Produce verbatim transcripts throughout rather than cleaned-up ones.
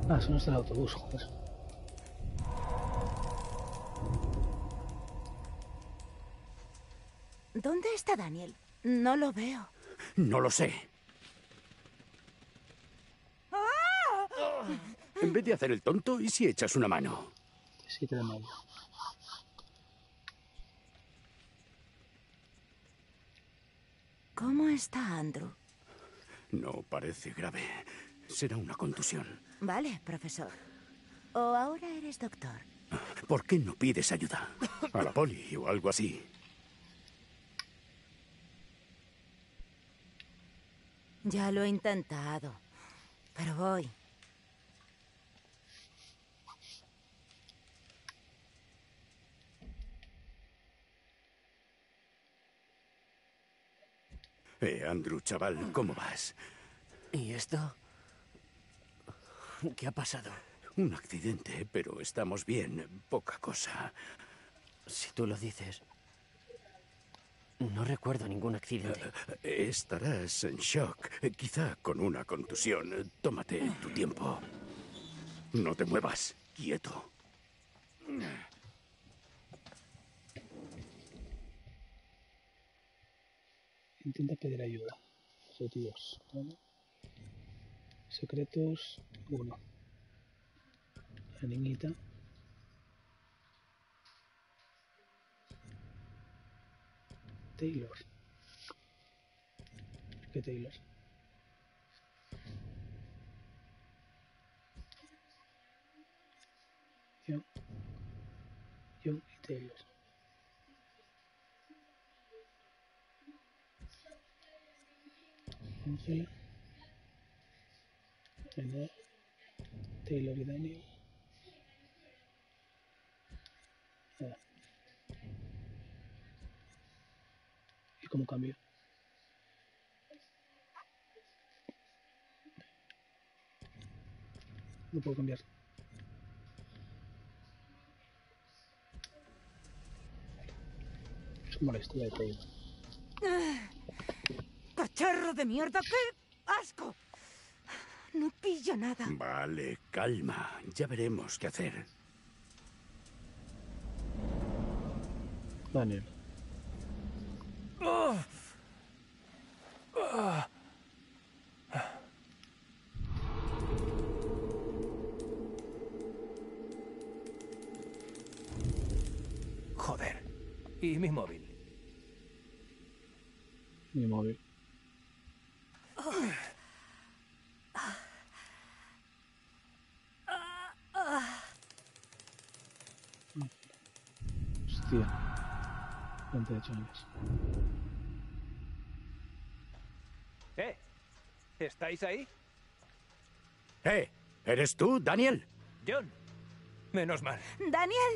Ah, eso no está el autobús, joder. ¿Dónde está Daniel? No lo veo. No lo sé. En vez de hacer el tonto, ¿y si echas una mano? Siete de mayo. ¿Cómo está Andrew? No parece grave. Será una contusión. Vale, profesor. ¿O ahora eres doctor? ¿Por qué no pides ayuda? A la poli o algo así. Ya lo he intentado, pero voy. Eh, Andrew, chaval, ¿cómo vas? ¿Y esto? ¿Qué ha pasado? Un accidente, pero estamos bien. Poca cosa. Si tú lo dices. No recuerdo ningún accidente. Eh, estarás en shock, eh, quizá con una contusión. Tómate tu tiempo. No te muevas, quieto. Intenta pedir ayuda. Objetivos, ¿vale? Secretos, uno. La niñita. Taylor. ¿Qué Taylor? John. John y Taylor. Angela. Daniel. Taylor y Daniel. Nada. ¿Y cómo cambio? No puedo cambiar. Es como la historia de Taylor. ¡Cacharro de mierda! ¡Qué asco! No pillo nada. Vale, calma. Ya veremos qué hacer. Daniel. Oh. Oh. Joder. ¿Y mi móvil? Mi móvil. Oh. Ah. Ah. Ah. Hostia. veintiocho años. ¿Eh? ¿Estáis ahí? ¿Eh? ¿Eres tú, Daniel? John. Menos mal. ¡Daniel!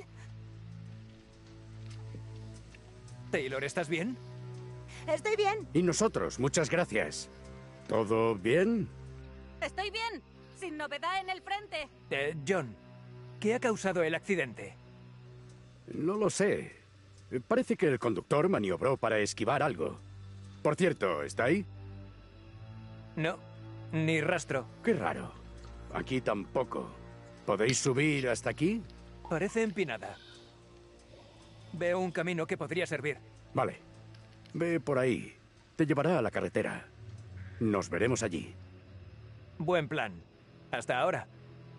Taylor, ¿estás bien? Estoy bien. Y nosotros, muchas gracias. ¿Todo bien? Estoy bien. Sin novedad en el frente. Eh, John, ¿qué ha causado el accidente? No lo sé. Parece que el conductor maniobró para esquivar algo. Por cierto, ¿está ahí? No, ni rastro. Qué raro. Aquí tampoco. ¿Podéis subir hasta aquí? Parece empinada. Veo un camino que podría servir. Vale. Ve por ahí. Te llevará a la carretera. Nos veremos allí. Buen plan. Hasta ahora.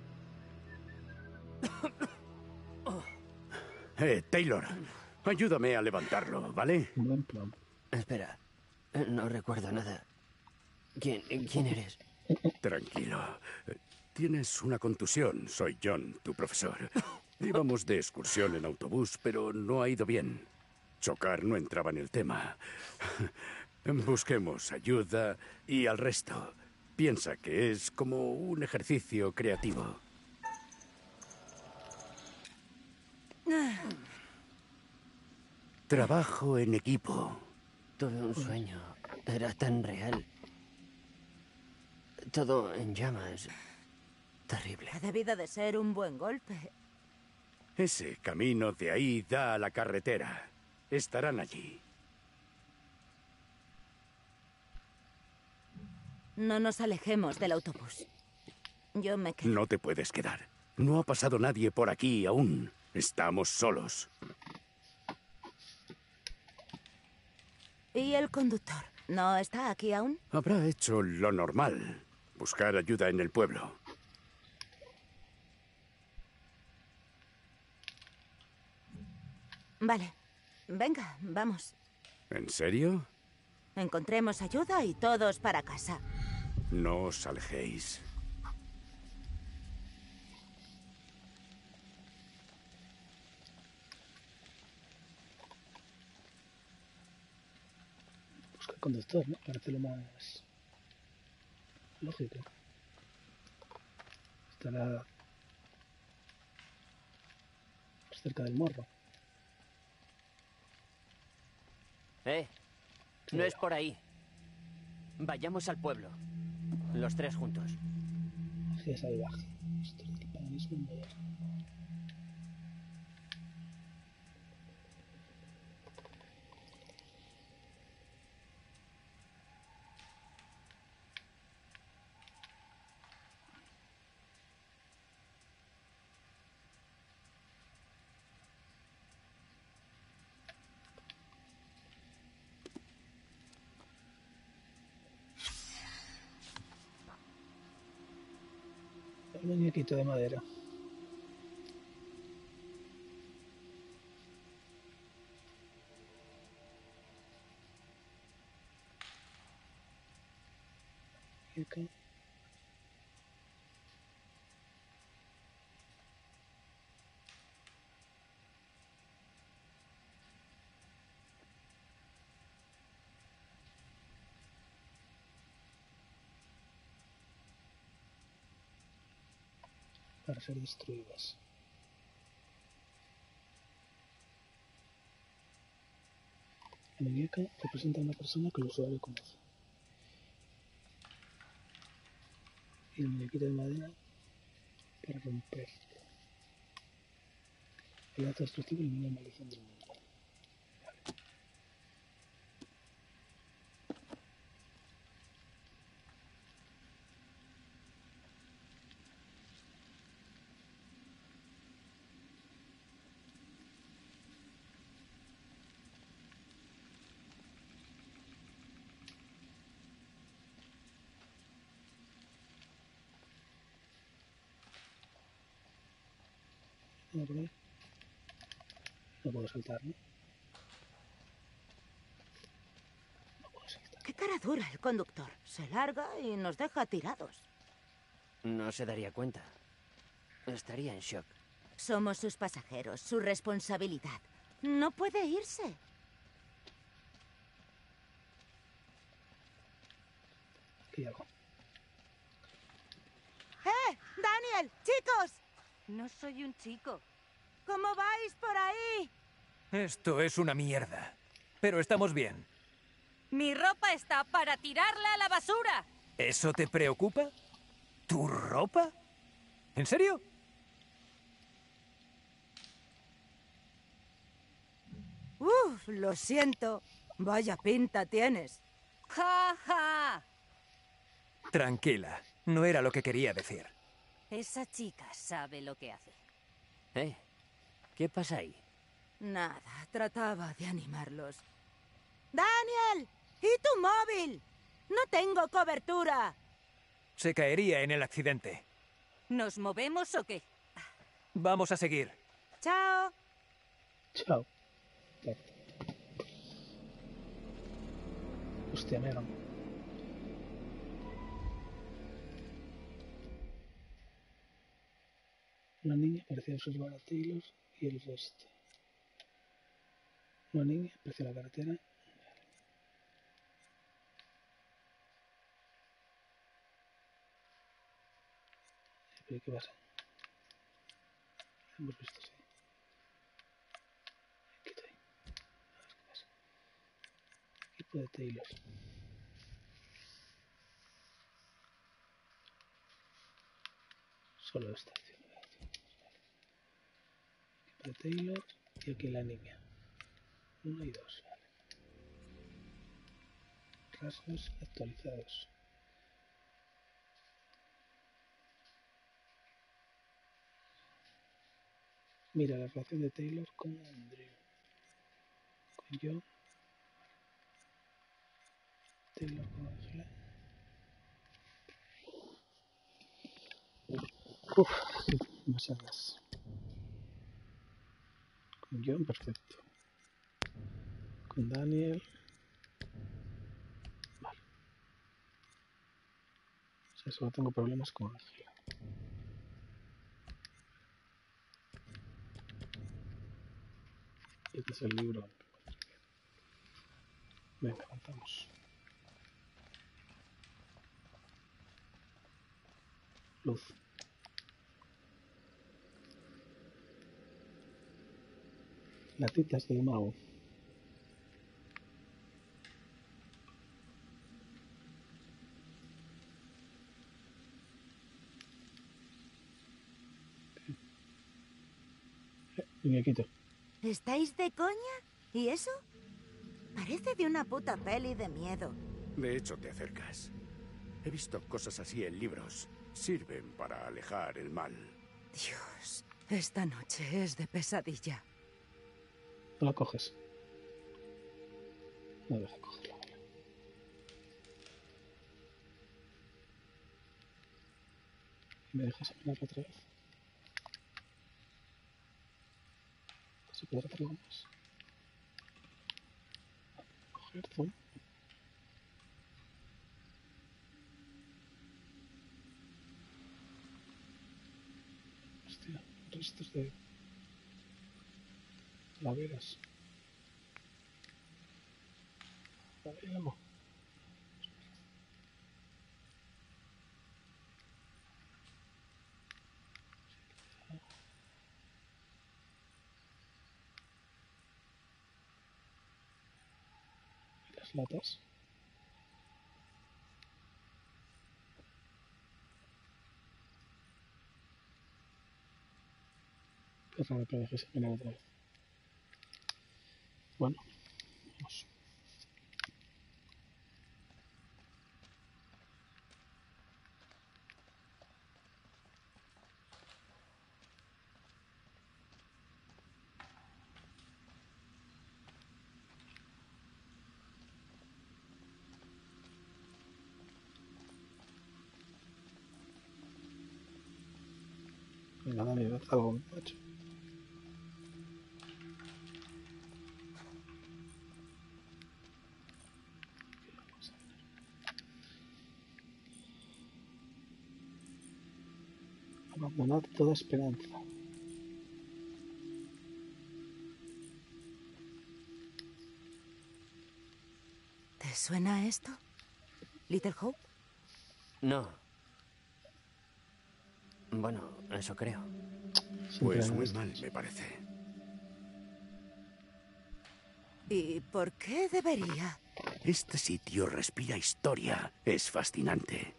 Eh, Taylor, ayúdame a levantarlo, ¿vale? Buen plan. Espera. No recuerdo nada. ¿Quién, quién eres? Tranquilo. Tienes una contusión. Soy John, tu profesor. Íbamos de excursión en autobús, pero no ha ido bien. Chocar no entraba en el tema. Busquemos ayuda y al resto. Piensa que es como un ejercicio creativo. Trabajo en equipo. Tuve un sueño. Era tan real. Todo en llamas. Terrible. Ha debido de ser un buen golpe. Ese camino de ahí da a la carretera. Estarán allí. No nos alejemos del autobús. Yo me quedo. No te puedes quedar. No ha pasado nadie por aquí aún. Estamos solos. ¿Y el conductor? ¿No está aquí aún? Habrá hecho lo normal. Buscar ayuda en el pueblo. Vale. Venga, vamos. ¿En serio? Encontremos ayuda y todos para casa. No os alejéis. Busca el conductor, ¿no? Parece lo más lógico. Estará cerca del morro. Eh, no es por ahí. Vayamos al pueblo. Los tres juntos. Magia salvaje. Historia del paganismo moderno. Un muñequito de madera. Muñeca. Para ser destruidas. La muñeca representa a una persona que el usuario conoce. Y el muñequito de madera para romper. El acto destructivo elimina la maldición del mundo. No, por ahí. No puedo saltar, ¿no? No puedo saltar. Qué cara dura el conductor. Se larga y nos deja tirados. No se daría cuenta. Estaría en shock. Somos sus pasajeros, su responsabilidad. No puede irse. Aquí hay algo. ¡Eh! ¡Daniel! ¡Chicos! No soy un chico. ¿Cómo vais por ahí? Esto es una mierda. Pero estamos bien. Mi ropa está para tirarla a la basura. ¿Eso te preocupa? ¿Tu ropa? ¿En serio? Uf, lo siento. Vaya pinta tienes. ¡Ja, ja! Tranquila. No era lo que quería decir. Esa chica sabe lo que hace. Eh, ¿qué pasa ahí? Nada, trataba de animarlos. ¡Daniel! ¿Y tu móvil? No tengo cobertura. Se caería en el accidente. ¿Nos movemos o qué? Vamos a seguir. Chao. Chao. Claro. Hostia, Megan. Una niña parecía observar a Taylor y el resto. Una niña apreció la carretera. Vale. ¿Qué pasa? Hemos visto, sí. Aquí estoy. A ver qué pasa. Equipo de Taylor. Solo esta acción. Equipo de Taylor y aquí la niña. Uno y dos, vale. Rasgos actualizados. Mira la relación de Taylor con Andrew. Con John. Taylor con Angela. Uf, sí, demasiadas. Con John, perfecto. Con Daniel. Vale. O sea, solo tengo problemas con Angela. Este es el libro. Venga, avanzamos. Luz. Latitas del mago. Muñequito. ¿Estáis de coña? ¿Y eso? Parece de una puta peli de miedo. De hecho, te acercas. He visto cosas así en libros. Sirven para alejar el mal. Dios, esta noche es de pesadilla. No la coges. No deja cogerla, vale. ¿Me dejas hablar otra vez? ¿Se puede hacer algo más? Coger zoom. Hostia, restos de laveras. Vale, amo. ¿Y las latas? Qué raro que dejes de mirar otra vez. Bueno, vamos. Venga, Dani, haz algo, macho. Abandonad toda esperanza. ¿Te suena esto? ¿Little Hope? No. Bueno, eso creo. Pues Siempre muy es- mal, me parece. ¿Y por qué debería? Este sitio respira historia. Es fascinante.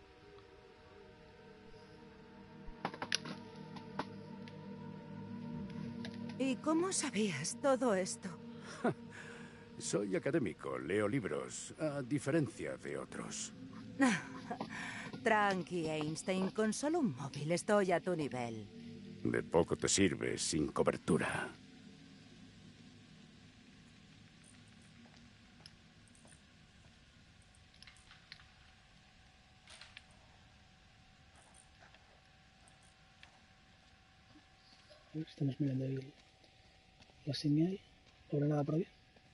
¿Y cómo sabías todo esto? Soy académico, leo libros, a diferencia de otros. Tranqui, Einstein, con solo un móvil estoy a tu nivel. De poco te sirve sin cobertura. Estamos mirando ahí el- la señal. ¿No habrá nada por ahí?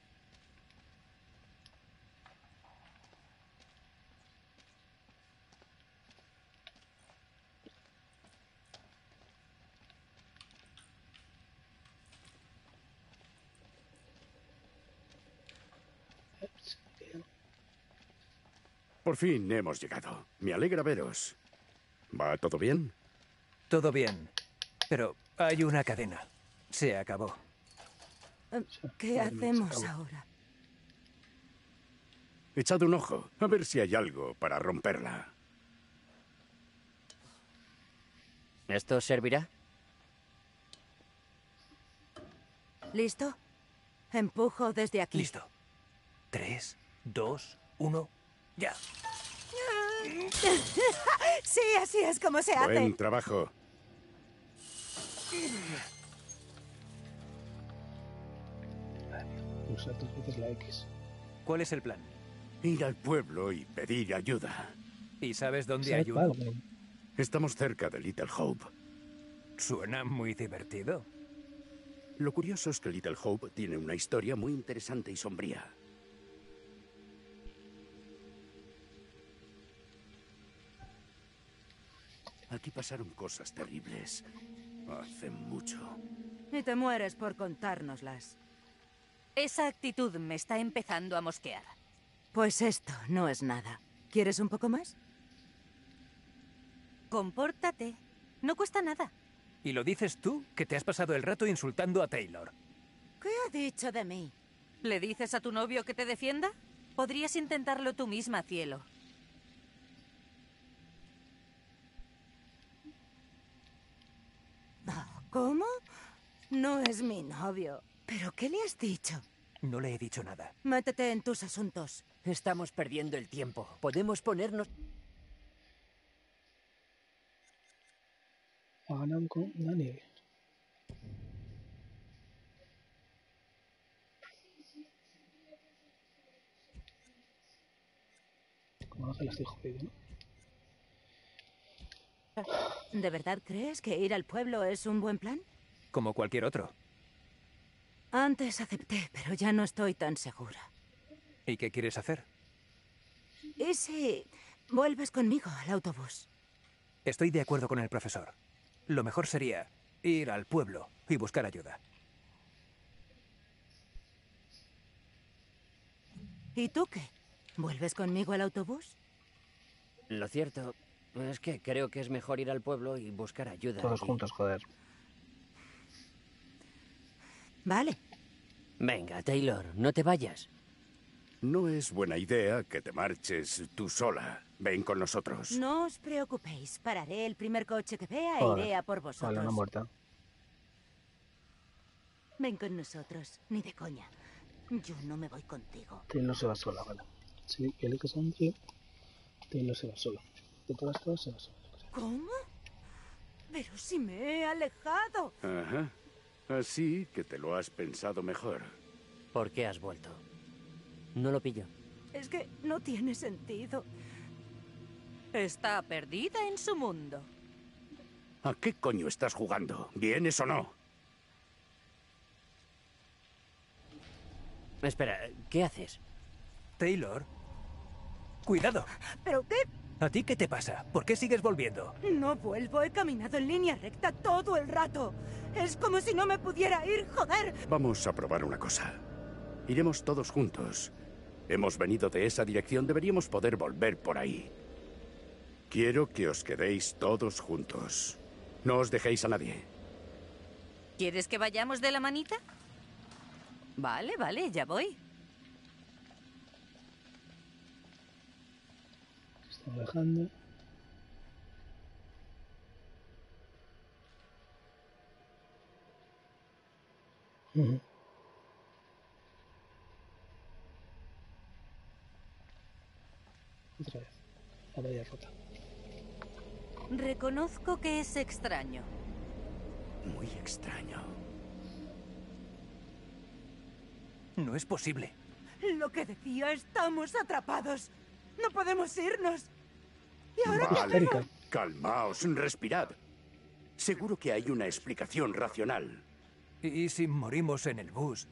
Ups, que ya no. Por fin hemos llegado. Me alegra veros. ¿Va todo bien? Todo bien. Pero hay una cadena. Se acabó. Eh, Sí, ¿Qué vale, se hacemos acabó. ahora? Echad un ojo, a ver si hay algo para romperla. ¿Esto servirá? ¿Listo? Empujo desde aquí. Listo. Tres, dos, uno, ya. Sí, así es como se hace. Buen trabajo. pulsar dos veces la X. ¿Cuál es el plan? Ir al pueblo y pedir ayuda. ¿Y sabes dónde Sabe hay uno? Palmen. Estamos cerca de Little Hope. Suena muy divertido. Lo curioso es que Little Hope tiene una historia muy interesante y sombría. Aquí pasaron cosas terribles. Hace mucho. Y te mueres por contárnoslas. Esa actitud me está empezando a mosquear. Pues esto no es nada. ¿Quieres un poco más? Compórtate. No cuesta nada. Y lo dices tú, que te has pasado el rato insultando a Taylor. ¿Qué ha dicho de mí? ¿Le dices a tu novio que te defienda? Podrías intentarlo tú misma, cielo. ¿Cómo? No es mi novio. ¿Pero qué le has dicho? No le he dicho nada. Métete en tus asuntos. Estamos perdiendo el tiempo. Podemos ponernos... Ha ganado con la nieve. Como no se la estoy jodido, ¿no? ¿De verdad crees que ir al pueblo es un buen plan? Como cualquier otro. Antes acepté, pero ya no estoy tan segura. ¿Y qué quieres hacer? ¿Y si vuelves conmigo al autobús? Estoy de acuerdo con el profesor. Lo mejor sería ir al pueblo y buscar ayuda. ¿Y tú qué? ¿Vuelves conmigo al autobús? Lo cierto es que creo que es mejor ir al pueblo y buscar ayuda. Todos allí. juntos, joder. Vale. Venga, Taylor, no te vayas. No es buena idea que te marches tú sola. Ven con nosotros. No os preocupéis. Pararé el primer coche que vea e Joder. iré a por Vale, vosotros. una muerta. Ven con nosotros. Ni de coña. Yo no me voy contigo. Taylor se va sola, vale. Si eliges a un tío, Taylor se va sola. De todas formas se va sola. ¿Cómo? Pero si me he alejado. Ajá. Así que te lo has pensado mejor. ¿Por qué has vuelto? No lo pillo. Es que no tiene sentido. Está perdida en su mundo. ¿A qué coño estás jugando? ¿Vienes o no? Espera, ¿qué haces? Taylor. Cuidado. ¿Pero qué? ¿A ti qué te pasa? ¿Por qué sigues volviendo? No vuelvo. He caminado en línea recta todo el rato. Es como si no me pudiera ir, joder. Vamos a probar una cosa. Iremos todos juntos. Hemos venido de esa dirección, deberíamos poder volver por ahí. Quiero que os quedéis todos juntos. No os dejéis a nadie. ¿Quieres que vayamos de la manita? Vale, vale, ya voy. Se están alejando. Ujú. Otra vez. La valla rota. Reconozco que es extraño. Muy extraño. No es posible. Lo que decía, estamos atrapados. No podemos irnos. ¿Y ahora qué Vale, hacemos? calmaos, respirad. Seguro que hay una explicación racional. ¿Y si morimos en el bus?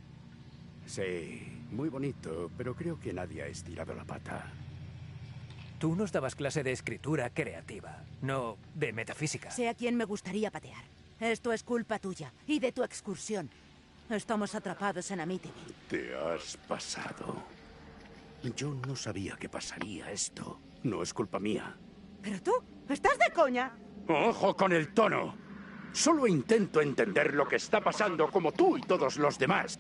Sí, muy bonito, pero creo que nadie ha estirado la pata. Tú nos dabas clase de escritura creativa, no de metafísica. Sé a quién me gustaría patear. Esto es culpa tuya y de tu excursión. Estamos atrapados en Amityville. Te has pasado. Yo no sabía que pasaría esto. No es culpa mía. ¿Pero tú? ¿Estás de coña? ¡Ojo con el tono! Solo intento entender lo que está pasando como tú y todos los demás.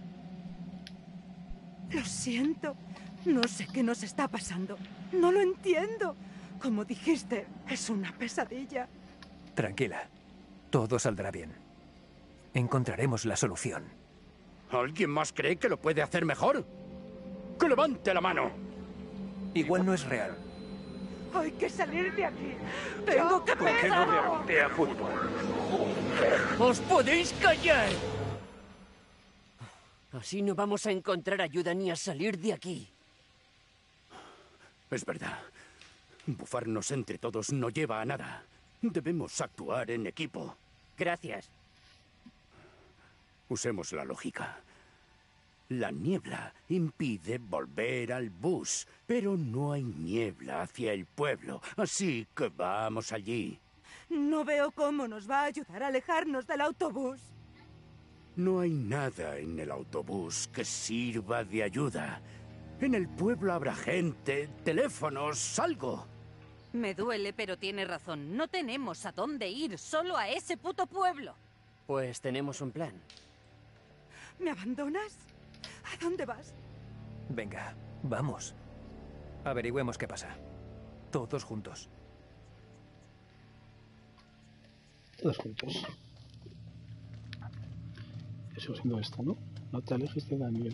Lo siento. No sé qué nos está pasando. No lo entiendo. Como dijiste, es una pesadilla. Tranquila, todo saldrá bien. Encontraremos la solución. ¿Alguien más cree que lo puede hacer mejor? ¡Que levante la mano! Igual no es real. Hay que salir de aquí. Tengo que pensar. a fútbol? ¡Os podéis callar! Así no vamos a encontrar ayuda ni a salir de aquí. Es verdad. Bufarnos entre todos no lleva a nada. Debemos actuar en equipo. Gracias. Usemos la lógica. La niebla impide volver al bus, pero no hay niebla hacia el pueblo, así que vamos allí. No veo cómo nos va a ayudar a alejarnos del autobús. No hay nada en el autobús que sirva de ayuda. En el pueblo habrá gente, teléfonos, algo. Me duele, pero tiene razón. No tenemos a dónde ir, solo a ese puto pueblo. Pues tenemos un plan. ¿Me abandonas? ¿A dónde vas? Venga, vamos. Averigüemos qué pasa. Todos juntos. Todos juntos. Eso siendo esto, ¿no? No te alejes de Daniel.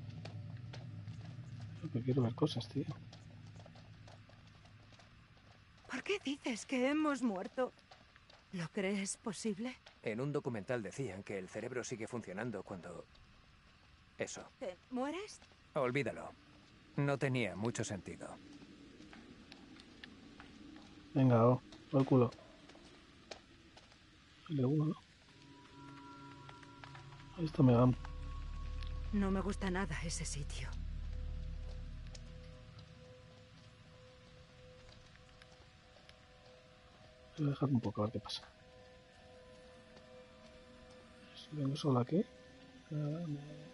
Porque quiero ver cosas, tío. ¿Por qué dices que hemos muerto? ¿Lo crees posible? En un documental decían que el cerebro sigue funcionando cuando... Eso. ¿Te mueres? Olvídalo. No tenía mucho sentido. Venga, oh, por el culo. L uno, ¿no? Ahí está Megan. No me gusta nada ese sitio. Voy a dejar un poco a ver qué pasa. Si vengo solo aquí. Ah, no.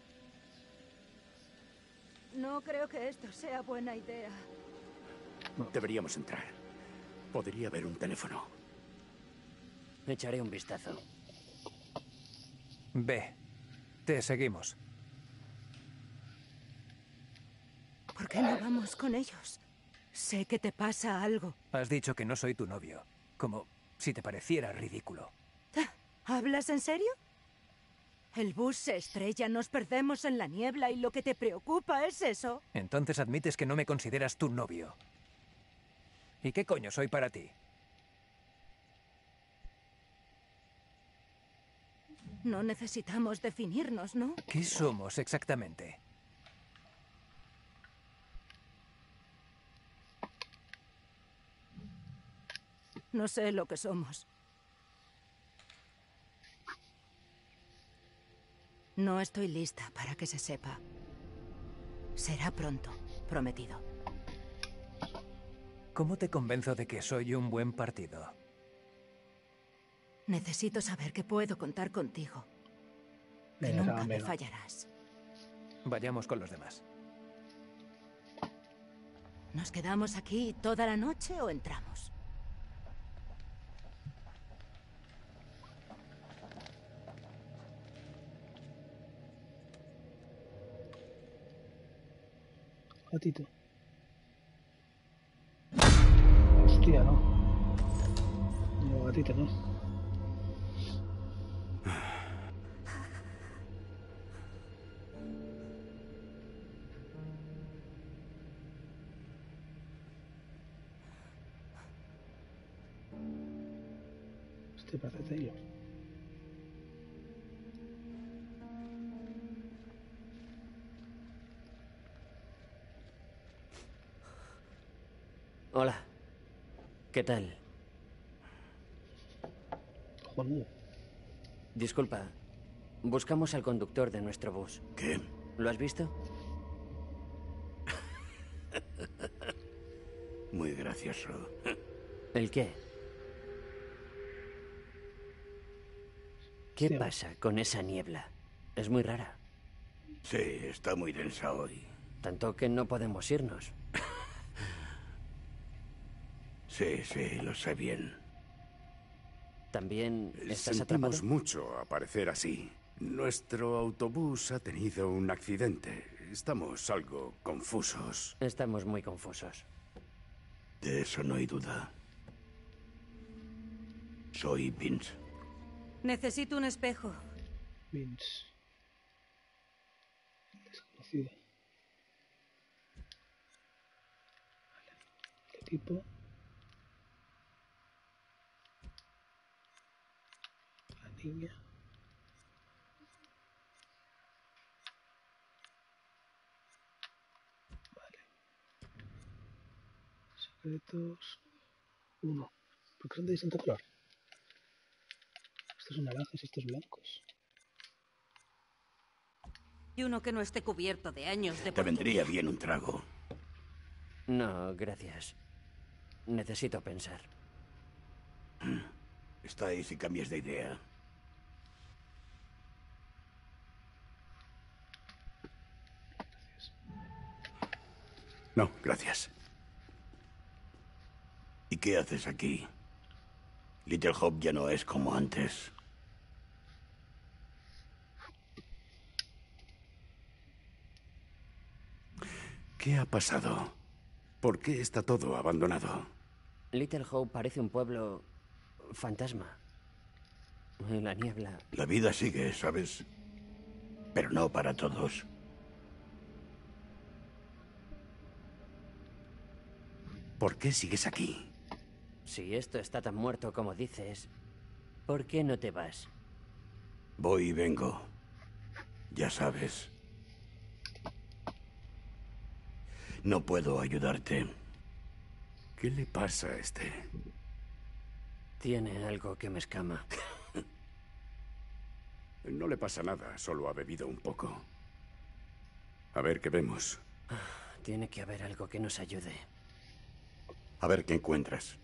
No creo que esto sea buena idea. Deberíamos entrar. Podría haber un teléfono. Echaré un vistazo. Ve. Te seguimos. ¿Por qué no vamos con ellos? Sé que te pasa algo. Has dicho que no soy tu novio. Como si te pareciera ridículo. ¿Hablas en serio? El bus se estrella, nos perdemos en la niebla y lo que te preocupa es eso. Entonces admites que no me consideras tu novio. ¿Y qué coño soy para ti? No necesitamos definirnos, ¿no? ¿Qué somos exactamente? No sé lo que somos. No estoy lista para que se sepa. Será pronto, prometido. ¿Cómo te convenzo de que soy un buen partido? Necesito saber que puedo contar contigo. Que Venga, nunca me venga. fallarás. Vayamos con los demás. ¿Nos quedamos aquí toda la noche o entramos? Gatito. Hostia, no. No, gatito, no. Este parece ellos. Hola. ¿Qué tal? Joder. Disculpa. Buscamos al conductor de nuestro bus. ¿Qué? ¿Lo has visto? Muy gracioso. ¿El qué? ¿Qué Sí. pasa con esa niebla? Es muy rara. Sí, está muy densa hoy. Tanto que no podemos irnos. Sí, sí, lo sé bien. ¿También estás atrapado? Sentimos mucho a parecer así. Nuestro autobús ha tenido un accidente. Estamos algo confusos. Estamos muy confusos. De eso no hay duda. Soy Vince. Necesito un espejo. Vince. Desconocido. Vale. Equipo. La niña. Secretos. Uno. ¿Por qué son de distinto color? Estos son naranjas y estos blancos. Y uno que no esté cubierto de años de... Te vendría bien un trago. No, gracias. Necesito pensar. Está ahí si cambias de idea. No, gracias. ¿Y qué haces aquí? Little Hope ya no es como antes. ¿Qué ha pasado? ¿Por qué está todo abandonado? Little Hope parece un pueblo fantasma. En la niebla. La vida sigue, ¿sabes? Pero no para todos. ¿Por qué sigues aquí? Si esto está tan muerto como dices, ¿por qué no te vas? Voy y vengo. Ya sabes. No puedo ayudarte. ¿Qué le pasa a este? Tiene algo que me escama. No le pasa nada, solo ha bebido un poco. A ver qué vemos. Tiene que haber algo que nos ayude. A ver qué encuentras.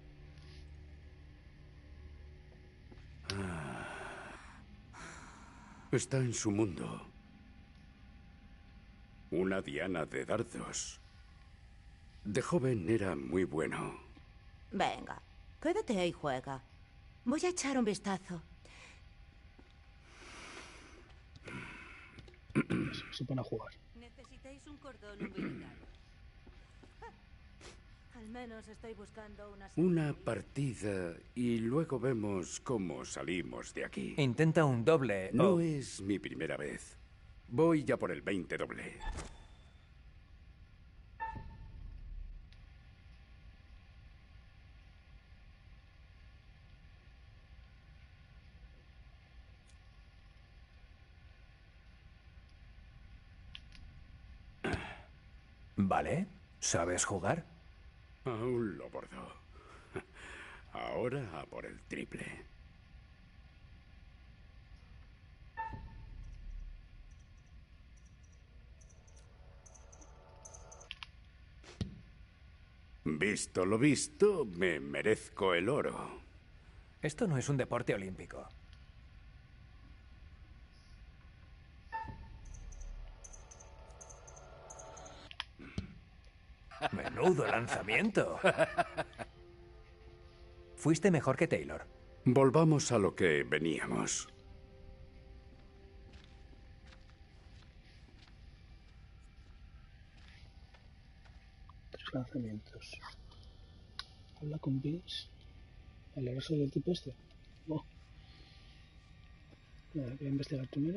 Está en su mundo. Una diana de dardos. De joven era muy bueno. Venga, quédate ahí y juega. Voy a echar un vistazo. Se pone a jugar. Necesitáis un cordón umbilical. Al menos estoy buscando una... Una partida y luego vemos cómo salimos de aquí. Intenta un doble. No o- es mi primera vez. Voy ya por el veinte doble. Vale. ¿Sabes jugar? Aún lo bordó. Ahora a por el triple. Visto lo visto, me merezco el oro. Esto no es un deporte olímpico. Menudo lanzamiento. Fuiste mejor que Taylor. Volvamos a lo que veníamos. Tres lanzamientos. Habla con Vince. El agresor del tipo este. Oh. Vale, voy a investigar primero.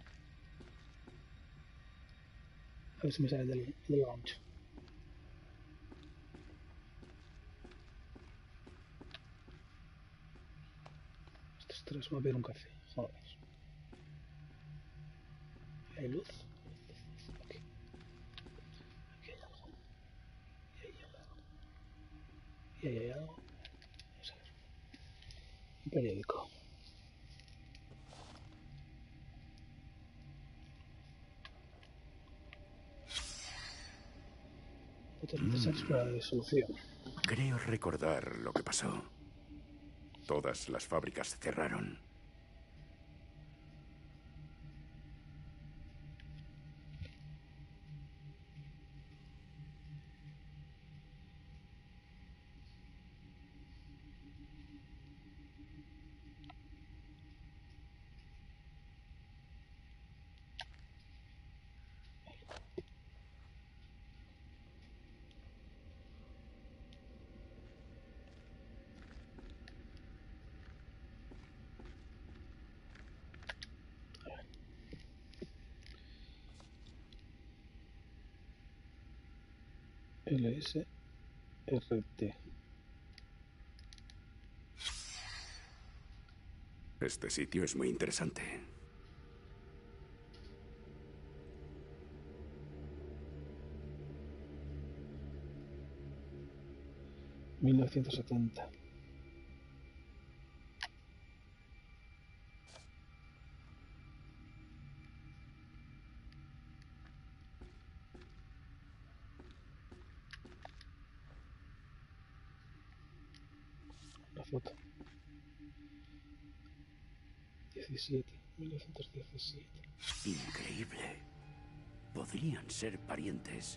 A ver si me sale del, del launch. Estos tres, voy a pedir un café. Joder. ¿Hay luz? Aquí. Aquí hay algo. Y ahí hay algo. Y ahí hay algo. Vamos a ver. Un periódico. Otros necesarios para la disolución. Creo recordar lo que pasó. Todas las fábricas cerraron. L S R T. Este sitio es muy interesante. mil novecientos setenta. La foto. diecisiete. mil novecientos diecisiete. Increíble. Podrían ser parientes.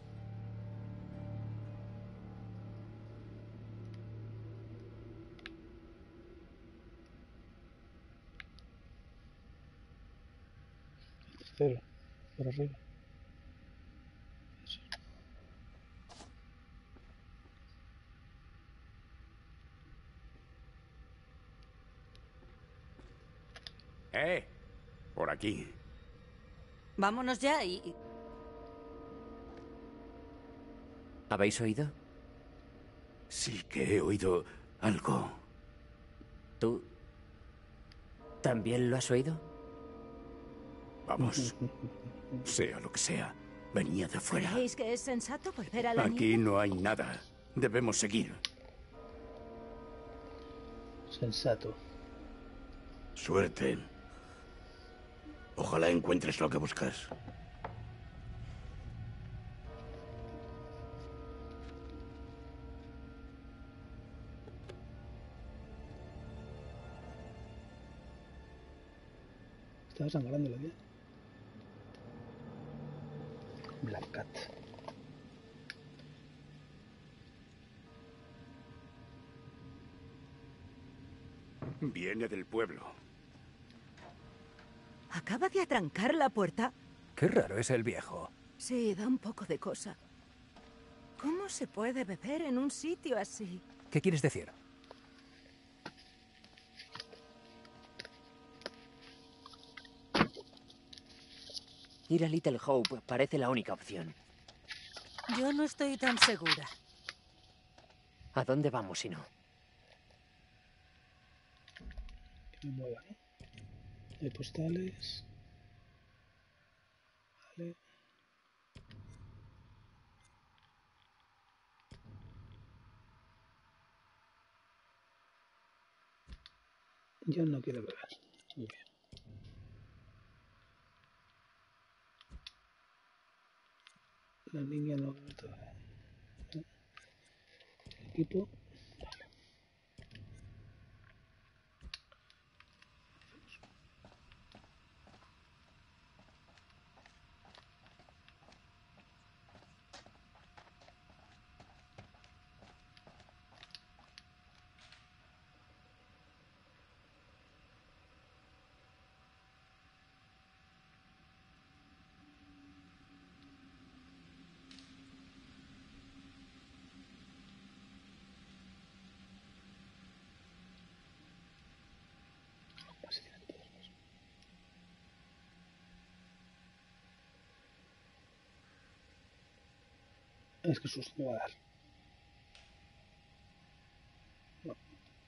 Tercero. Por arriba. Eso. ¡Eh! Por aquí. Vámonos ya y... ¿Habéis oído? Sí que he oído algo. ¿Tú también lo has oído? Vamos. Sea lo que sea. Venía de fuera. ¿Creéis que es sensato volver a la Aquí nieve? no hay nada. Debemos seguir. Sensato. Suerte. Ojalá encuentres lo que buscas. Estaba sangrando la vida. Black Cat. Viene del pueblo. ¿Acaba de atrancar la puerta? Qué raro es el viejo. Sí, da un poco de cosa. ¿Cómo se puede beber en un sitio así? ¿Qué quieres decir? Ir a Little Hope parece la única opción. Yo no estoy tan segura. ¿A dónde vamos si no? Que me mueva, ¿no? Hay postales. Vale. Yo no quiero beber. Muy bien. La niña no bebe todavía. ¿No? El equipo. Así tienen todos los. Es que susto me va a dar. No.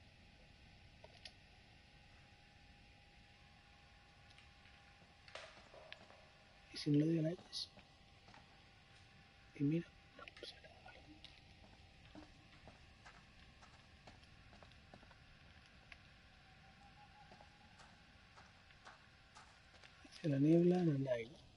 ¿Y si no le digan a ellos? Y mira. No, no pasa nada, vale. Hacia la niebla no hay, ¿no?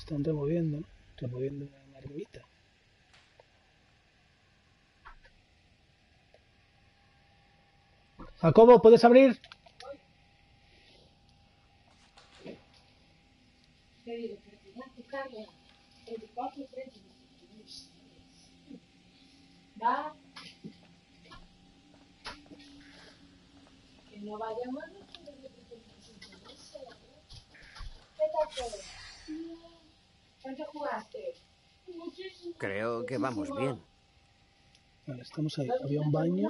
están removiendo, ¿no? Removiendo una ermita. Jacobo, ¿puedes abrir? Va. Que no vayamos. ¿Qué tal todo? ¿Cuánto jugaste? Creo que vamos bien. Vale, estamos ahí. Había un baño.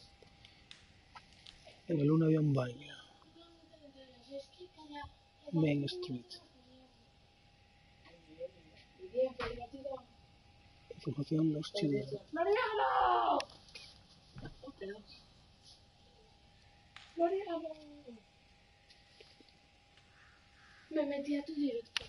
En el uno había un baño. Main Street. Información los children. ¡Mariano! ¡Mariano! Me metí a tu directo.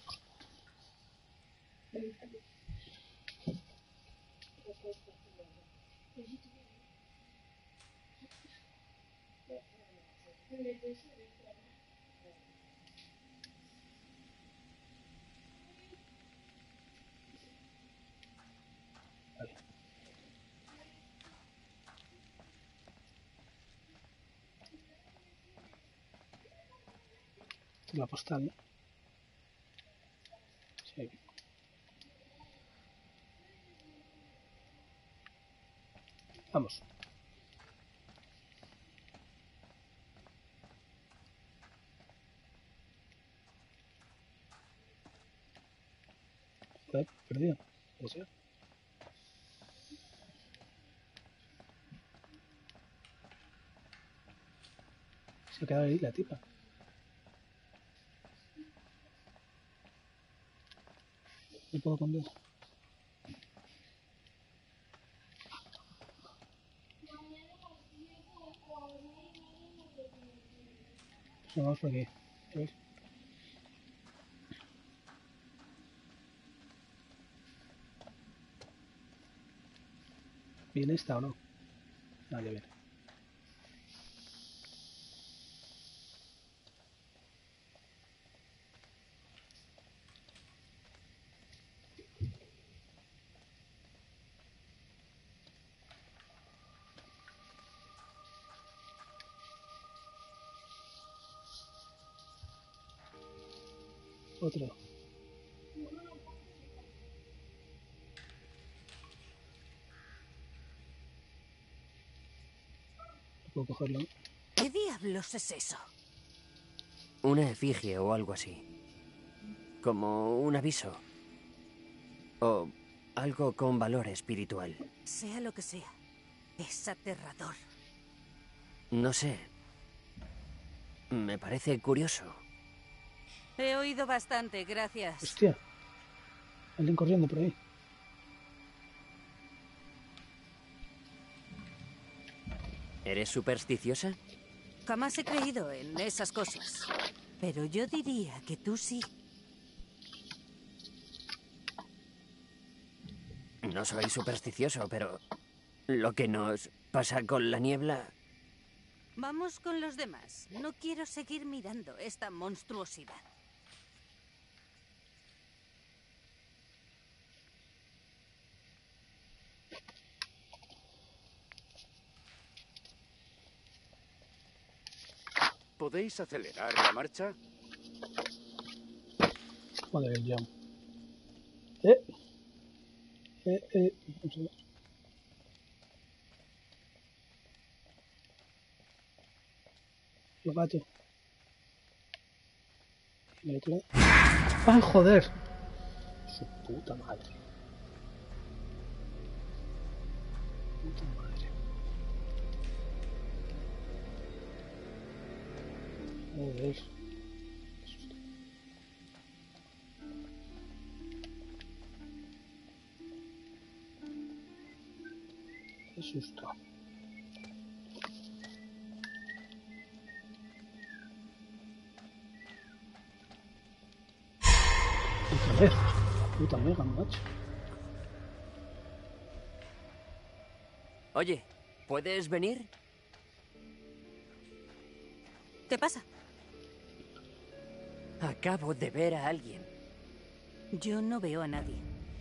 La postal, ¿no? Sí. Vamos. Está perdido. ¿O sea? Se ha quedado ahí la tipa. No puedo cambiar. Vamos por aquí. A ver. ¿Viene esta o no? Ah, ya viene. Otro. ¿Puedo cogerlo? ¿Qué diablos es eso? Una efigie o algo así. Como un aviso. O algo con valor espiritual. Sea lo que sea, es aterrador. No sé. Me parece curioso. He oído bastante, gracias. Hostia. Alguien corriendo por ahí. ¿Eres supersticiosa? Jamás he creído en esas cosas. Pero yo diría que tú sí. No soy supersticioso, pero lo que nos pasa con la niebla... Vamos con los demás. No quiero seguir mirando esta monstruosidad. ¿Podéis acelerar la marcha? Joder, el jump. Eh. Eh, eh. Vamos a ver. Los gatos. Y el otro lado. ¡Ay, joder! Su puta madre. Puta madre. Joder. Qué susto. Otra vez. Puta mega, macho. Oye, ¿puedes venir? ¿Qué pasa? Acabo de ver a alguien. Yo no veo a nadie.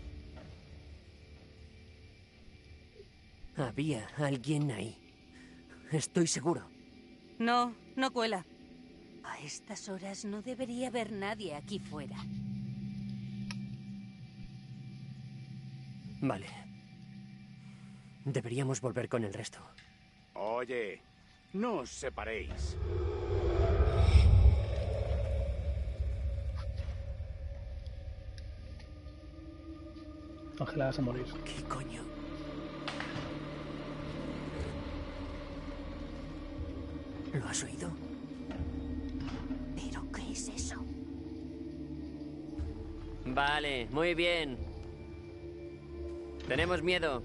Había alguien ahí. Estoy seguro. No, no cuela. A estas horas no debería haber nadie aquí fuera. Vale. Deberíamos volver con el resto. Oye, no os separéis. Ángela, vas a morir. ¿Qué coño? ¿Lo has oído? ¿Pero qué es eso? Vale, muy bien. Tenemos miedo.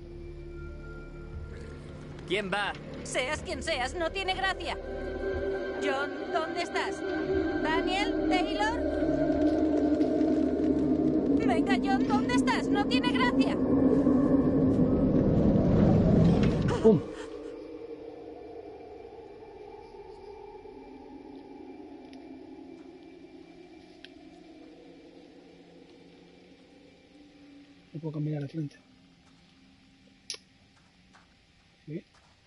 ¿Quién va? Seas quien seas, no tiene gracia. John, ¿dónde estás? ¿Daniel? ¿Taylor? Venga, John, ¿dónde estás? No tiene gracia. ¡Pum! No puedo caminar de frente. ¿Sí?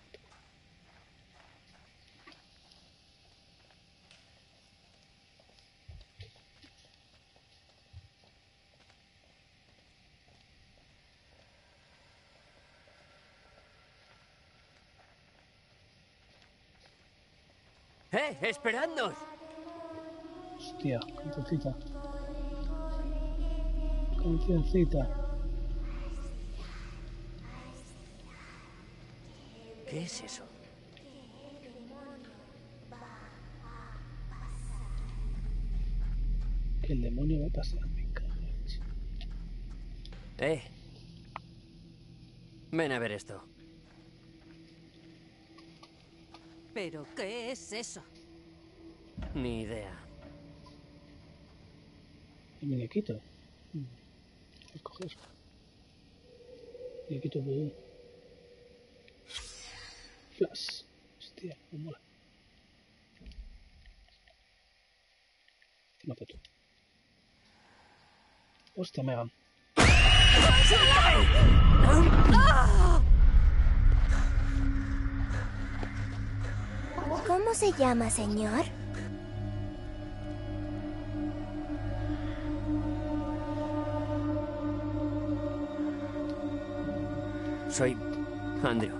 ¡Eh! ¡Esperadnos! Hostia, cancioncita. Cancioncita. ¿Qué es eso? Que el demonio va a pasar, me cago. Eh. Ven a ver esto. ¿Pero qué es eso? Ni idea. El muñequito. Mm. Escoger. Muñequito vudú. Flash. Hostia, me mola. Mata tú. Hostia, Megan. ¿Cómo se llama, señor? Soy Andrew.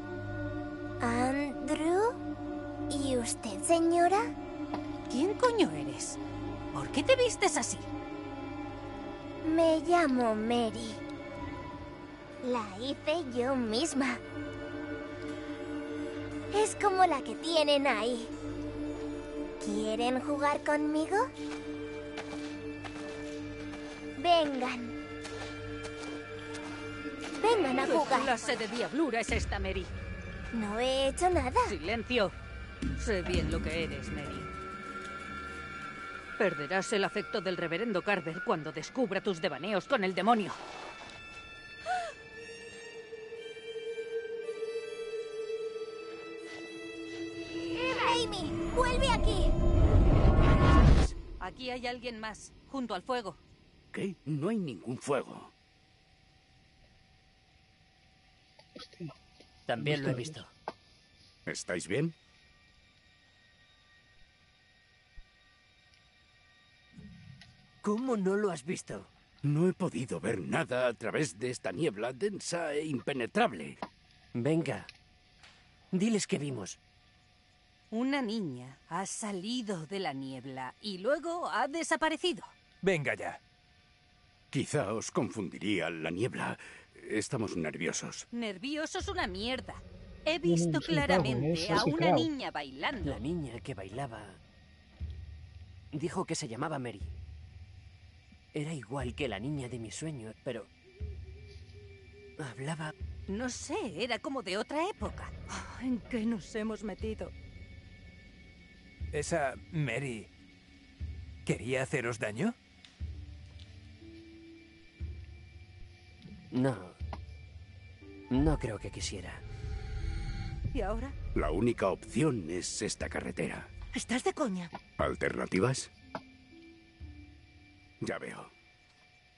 ¿Andrew? ¿Y usted, señora? ¿Quién coño eres? ¿Por qué te vistes así? Me llamo Mary. La hice yo misma. Es como la que tienen ahí. ¿Quieren jugar conmigo? Vengan. Vengan a ¿Qué jugar. clase de diablura es esta, Mary? No he hecho nada. Silencio. Sé bien lo que eres, Mary. Perderás el afecto del reverendo Carver cuando descubra tus devaneos con el demonio. Amy, vuelve aquí. Aquí hay alguien más, junto al fuego. ¿Qué? No hay ningún fuego. Hostia. También lo he visto. ¿Estáis bien? ¿Cómo no lo has visto? No he podido ver nada a través de esta niebla densa e impenetrable. Venga. Diles que vimos. Una niña ha salido de la niebla y luego ha desaparecido. Venga ya. Quizá os confundiría la niebla. Estamos nerviosos. Nerviosos una mierda. He No, visto no, soy claramente Crowley, a soy una Crowley. niña bailando. La niña que bailaba... dijo que se llamaba Mary. Era igual que la niña de mis sueños, pero... hablaba... No sé, era como de otra época. Oh, ¿en qué nos hemos metido? ¿Esa Mary quería haceros daño? No. No creo que quisiera. ¿Y ahora? La única opción es esta carretera. ¿Estás de coña? ¿Alternativas? Ya veo.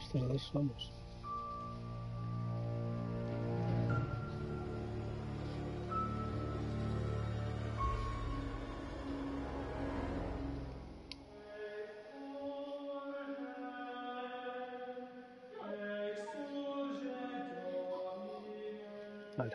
Ustedes somos. Vale.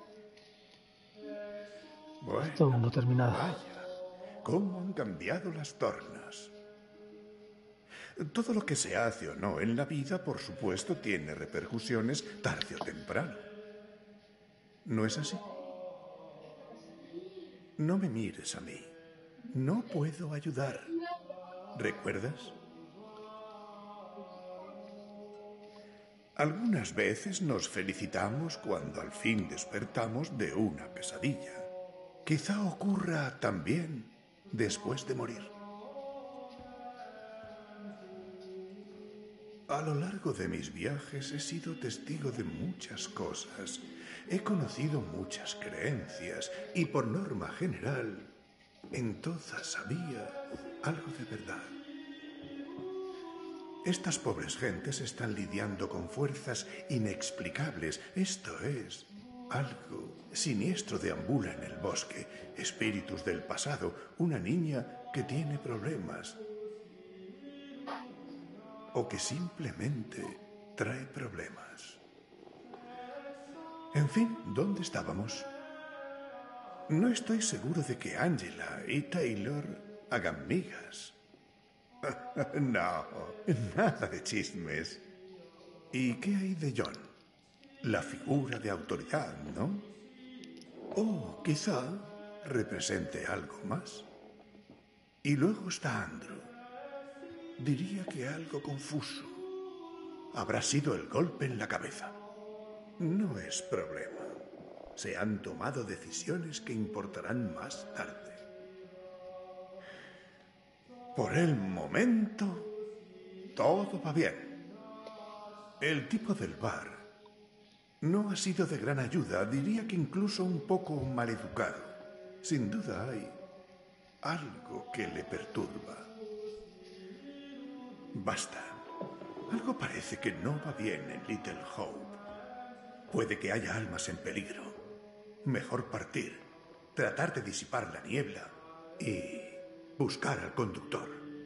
Bueno, Todo mundo terminado. vaya, cómo han cambiado las tornas. Todo lo que se hace o no en la vida, por supuesto, tiene repercusiones tarde o temprano. ¿No es así? No me mires a mí. No puedo ayudar. ¿Recuerdas? Algunas veces nos felicitamos cuando al fin despertamos de una pesadilla. Quizá ocurra también después de morir. A lo largo de mis viajes he sido testigo de muchas cosas. He conocido muchas creencias y por norma general, en todas había algo de verdad. Estas pobres gentes están lidiando con fuerzas inexplicables. Esto es, algo siniestro deambula en el bosque. Espíritus del pasado, una niña que tiene problemas. O que simplemente trae problemas. En fin, ¿dónde estábamos? No estoy seguro de que Angela y Taylor hagan migas. No, nada de chismes. ¿Y qué hay de John? La figura de autoridad, ¿no? O quizá represente algo más. Y luego está Andrew. Diría que algo confuso. Habrá sido el golpe en la cabeza. No es problema. Se han tomado decisiones que importarán más tarde. Por el momento, todo va bien. El tipo del bar no ha sido de gran ayuda, diría que incluso un poco maleducado. Sin duda hay algo que le perturba. Basta. Algo parece que no va bien en Little Hope. Puede que haya almas en peligro. Mejor partir, tratar de disipar la niebla y buscar al conductor.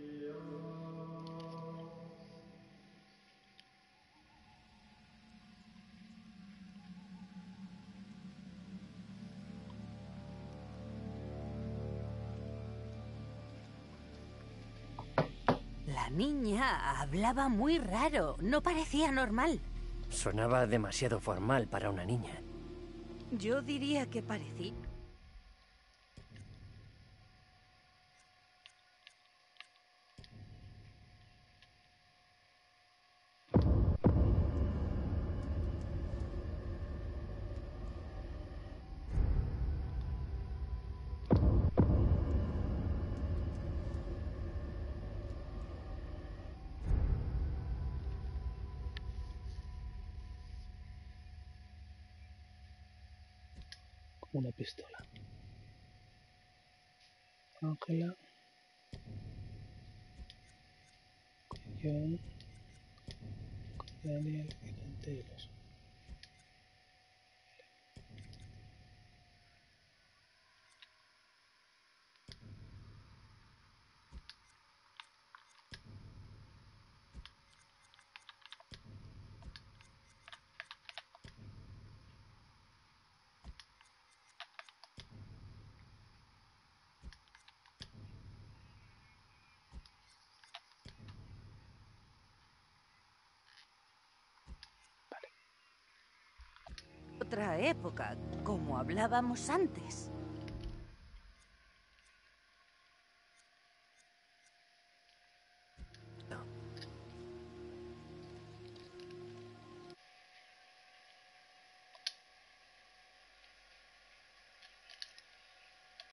La niña hablaba muy raro. No parecía normal. Sonaba demasiado formal para una niña. Yo diría que parecía... Una pistola. Ángela. John. Daniel y con Taylor. Otra época, como hablábamos antes.